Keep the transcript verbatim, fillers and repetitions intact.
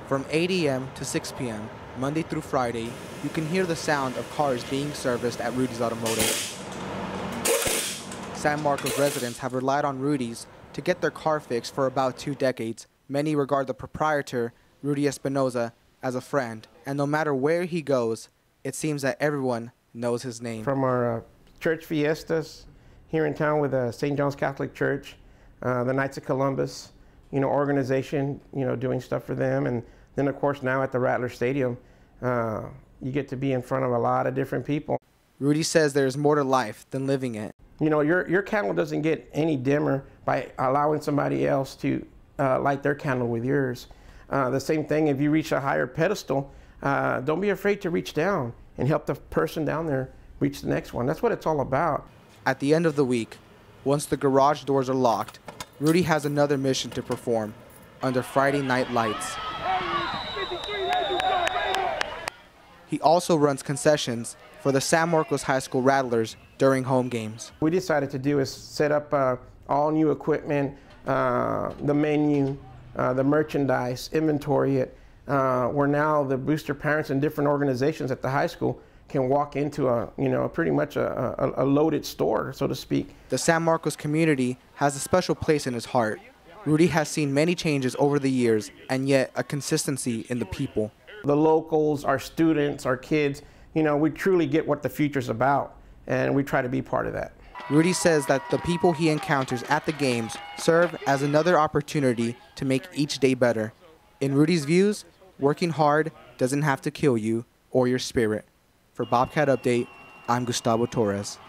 From eight A M to six P M, Monday through Friday, you can hear the sound of cars being serviced at Rudy's Automotive. San Marcos residents have relied on Rudy's to get their car fixed for about two decades. Many regard the proprietor, Rudy Espinoza, as a friend, and no matter where he goes, it seems that everyone knows his name. From our uh, church fiestas here in town with uh, Saint John's Catholic Church, uh, the Knights of Columbus, you know, organization, you know, doing stuff for them, and then of course now at the Rattler Stadium, uh, you get to be in front of a lot of different people. Rudy says there's more to life than living it. You know, your, your candle doesn't get any dimmer by allowing somebody else to uh, light their candle with yours. Uh, the same thing, if you reach a higher pedestal, uh, don't be afraid to reach down and help the person down there reach the next one. That's what it's all about. At the end of the week, once the garage doors are locked, Rudy has another mission to perform under Friday night lights. He also runs concessions for the San Marcos High School Rattlers during home games. What we decided to do is set up uh, all new equipment, uh, the menu, uh, the merchandise, inventory it, uh, where now the booster parents and different organizations at the high school can walk into a, you know, pretty much a, a, a loaded store, so to speak. The San Marcos community has a special place in his heart. Rudy has seen many changes over the years, and yet a consistency in the people. The locals, our students, our kids, you know, we truly get what the future's about, and we try to be part of that. Rudy says that the people he encounters at the games serve as another opportunity to make each day better. In Rudy's views, working hard doesn't have to kill you or your spirit. For Bobcat Update, I'm Gustavo Torres.